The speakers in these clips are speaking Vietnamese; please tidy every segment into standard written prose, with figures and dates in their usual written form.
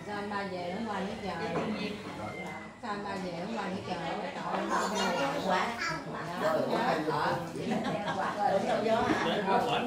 Sao anh ba về hôm qua nữa trời. Sao anh ba về hôm qua nữa trời. Trời ba buồn quá. Đúng đâu gió hả?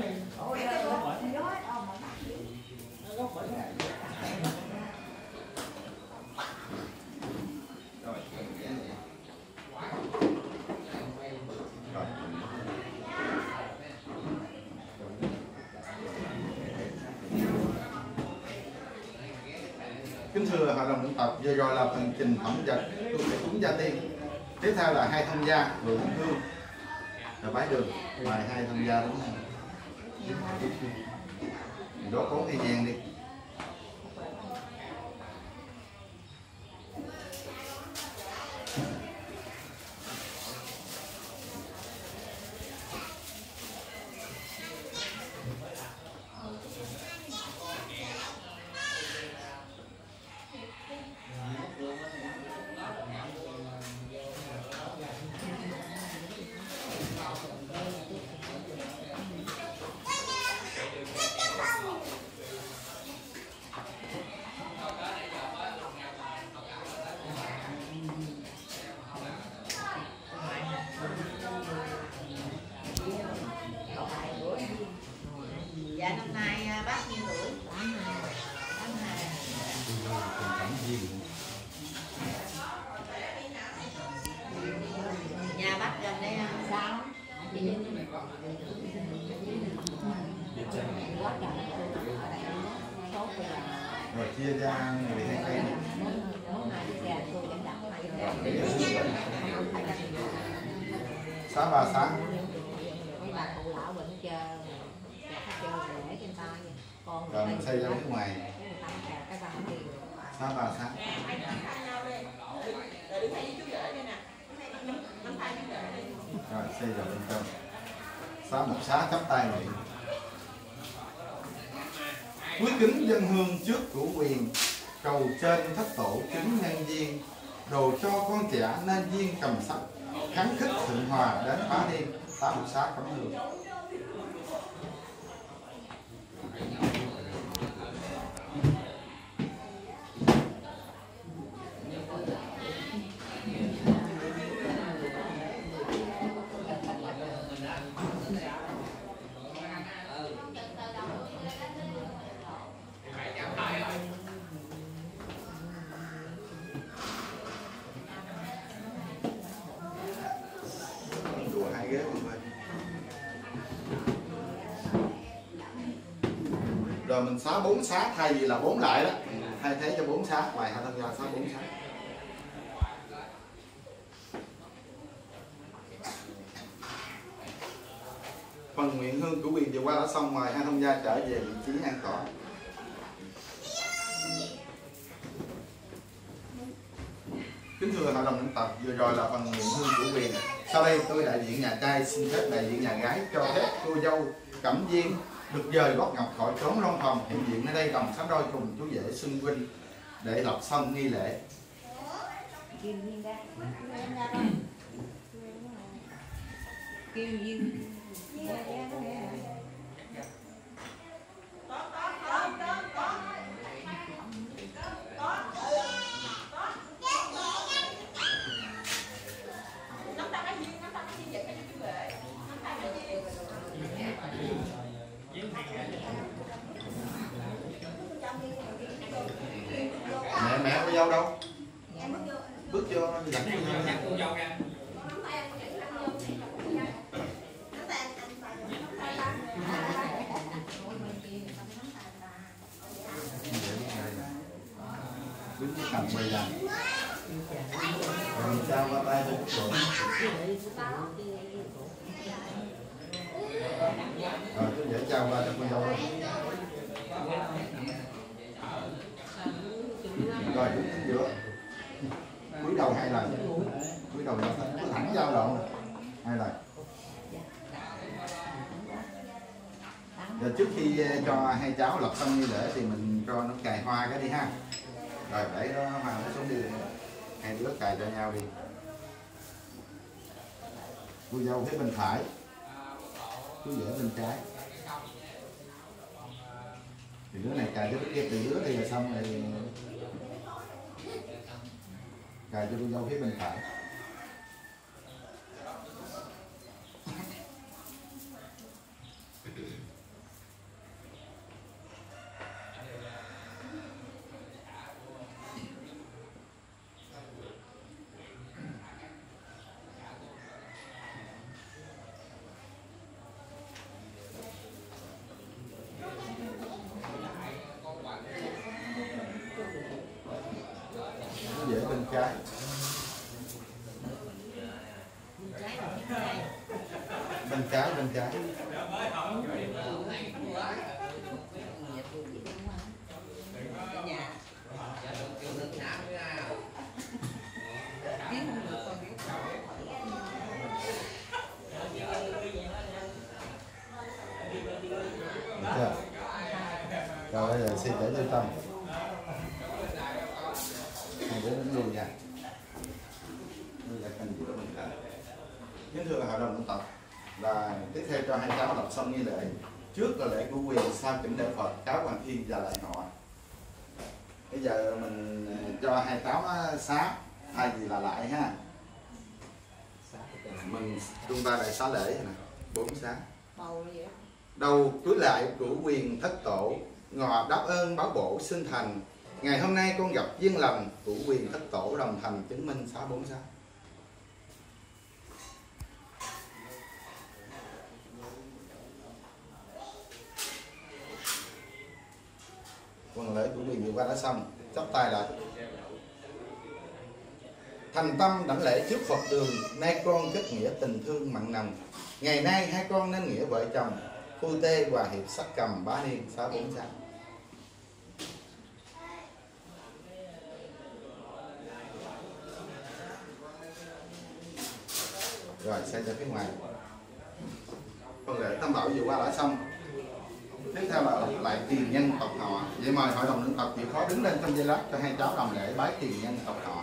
Kính thưa hội đồng dân tộc, vừa rồi là phần trình phẩm vật tu thể cúng gia tiên. Tiếp theo là hai thông gia rồi thắp hương rồi bái đường. Mời hai thông gia đúng không? Đố cố thời gian đi. Dạ năm nay bác nhiêu tuổi? 82. Nhà bác gần đây sao? Rồi chia ra 12 cây. Sáng 3 sáng. Mấy bà cụ lão bệnh chơi để trên tay. Rồi mình xây ra nước ngoài. Sáng 3 sáng. Rồi xây ra bên trong. Sáng một xá chắp tay nguyện. Quý kính dân hương trước cửu quyền, cầu trên thất tổ kính nhân duyên, đồ cho con trẻ nên duyên cầm sắc, kháng khích thượng hòa đến phá thiên, tá một xá cấm hương. Rồi mình xá 4 xá thay vì là 4 lại đó, thay thế cho 4 xá, ngoài hai tham gia xá 4 xá. Phần nguyện hương của quyền vừa qua đã xong, mời hai tham gia trở về vị trí an tọa. Kính thưa hội đồng dân tộc, vừa rồi là phần nguyện hương của quyền. Sau đây tôi đại diện nhà trai xin phép đại diện nhà gái cho phép cô dâu Cẩm Duyên được dời gót ngọc khỏi trốn long phòng hiện diện nơi đây đồng sánh đôi cùng chú rể Xuân Vinh để lập xong nghi lễ. Mẹ cô dâu đâu? Bước vô dẫn cô dâu ra. Đứng cầm quay ra. Rồi trao qua tay cho chú rể. Rồi chú rể trao qua cho cô dâu. Rồi đứng chính giữa, cúi đầu 2 lần, cúi đầu cứ thẳng dao động 2 lần. Rồi trước khi cho hai cháu lập xong nghi lễ thì mình cho nó cài hoa cái đi ha. Rồi để nó hoa nó xuống đi, hai đứa cài cho nhau đi. Cô dâu phía bên phải, chú rể bên trái. Thì đứa này cài cho đứa kia từ đứa đi là xong rồi Cài cho cô dâu phía bên phải. Dễ bên trái. Bên trái, bên trái. Được. Rồi bây giờ xin để tư tâm. Hai đứa đứng luôn nha. Bây giờ cần giữa mình cả. Kính thưa hội đồng dân tộc, là tiếp theo cho hai cháu đọc xong nghi lễ. Trước là lễ cử quyền, sau kính lễ Phật, cháu hoàng thiên và lại họ. Bây giờ mình cho hai cháu xá, thay vì là lại ha. Chúng ta lại xá lễ nè, 4 xá. Đầu túi lại cử quyền thất tổ, ngọ đáp ơn báo bộ sinh thành. Ngày hôm nay con gặp duyên lành, cử quyền thất tổ đồng thành chứng minh xá 4 xá. Quần lễ cử quyền vừa qua đã xong, chắp tay lại. Thành tâm đảnh lễ trước Phật đường, nay con kết nghĩa tình thương mặn nồng. Ngày nay hai con nên nghĩa vợ chồng, phu tê hòa hiệp sắc cầm bá niên xá 4 xá. Rồi xoay ra phía ngoài. Phần lễ tam bảo vừa qua đã xong. Tiếp theo là lại tiền nhân tộc họ. Vậy mời hội đồng dân tộc chịu khó đứng lên trong giây lát cho hai cháu làm lễ bái tiền nhân tộc họ.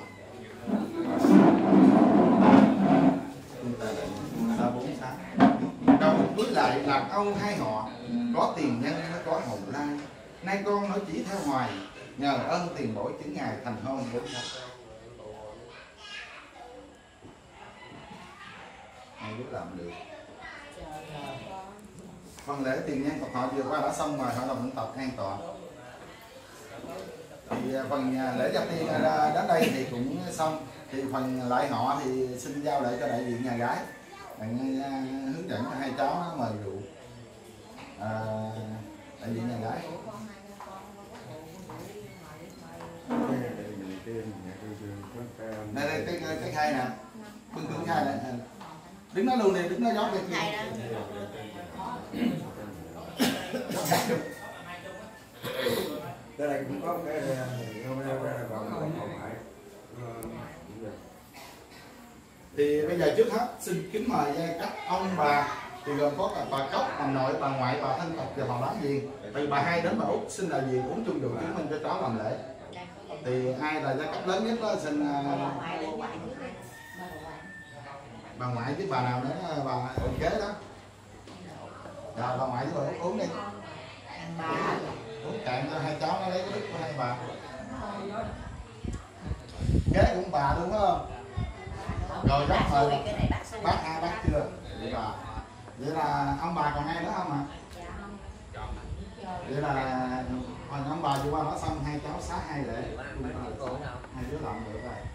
Chúng ta lại xá 4 xá. Đầu cưới lại làm Âu hai họ, có tiền nhân nó có hồng lai. Nay con nói chỉ theo hoài, nhờ ơn tiền bối chứng ngài thành hôn 4 xá. Hai đứa làm được. Phần lễ tiền nhân tộc họ vừa qua đã xong, mời hội đồng dân tộc an tọa. Thì phần lễ gia tiên đến đây thì cũng xong. Thì phần lại họ thì xin giao lại cho đại diện nhà gái. Bạn hướng dẫn cho hai cháu mời rượu. Đại diện nhà gái. Đây cái khay nè. Bưng cái khay này. Đứng đó luôn đi, đứng đó giót đi. Đây này cũng có cái thì bây giờ trước hết xin kính mời các ông bà, thì gồm có bà Cốc, bà nội, bà ngoại, bà thân tộc và bà bán diện. Từ bà hai đến bà Út xin đại diện uống chung rượu chứng minh cho cháu làm lễ. Thì ai là gia cấp lớn nhất đó xin bà ngoại với bà nào nữa, bà kế đó. Rồi bà ngoại với bà Út uống đi. Uống cạn cho hai cháu nó lấy cái đức của hai bà. Kế cũng bà đúng không? Rồi bác mời bác hai bác chưa? Vậy là ông bà còn ai nữa không ạ? Vậy là hồi ông bà vừa qua nói xong hai cháu xá hai lễ. Hai đứa làm được rồi.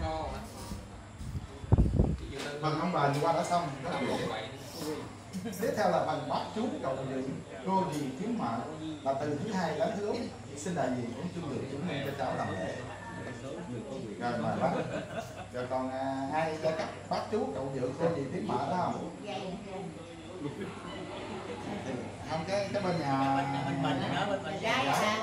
Phần ông bà vừa qua đã xong rất là dễ. Tiếp theo là phần bác chú cầu dự cô dì thiếu mợ là từ thứ hai đến thứ út xin đại diện cũng chung được chứng minh cho cháu làm lễ. Rồi mời bác. Rồi còn ai cho các bác chú cậu dự cô dì thiếu mợ đó không? Không cái bên nhà Gái